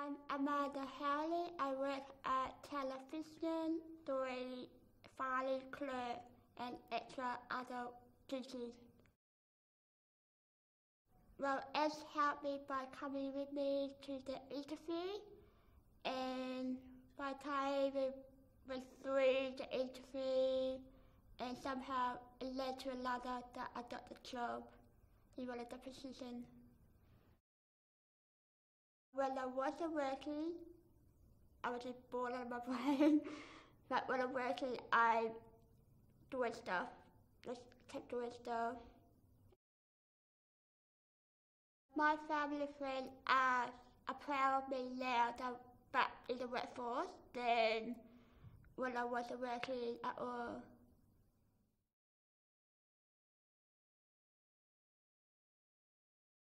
I'm Amanda Howley. I work at television doing filing clerk and extra other duties. Well, Ed helped me by coming with me to the interview, and by the time we went through the interview, and somehow it led to another that I got the job. He wanted the position. When I wasn't working, I was just bored out of my brain. But when I'm working, I'm doing stuff. Just keep doing stuff. My family friends are proud of me now that I'm back in the workforce than when I wasn't working at all.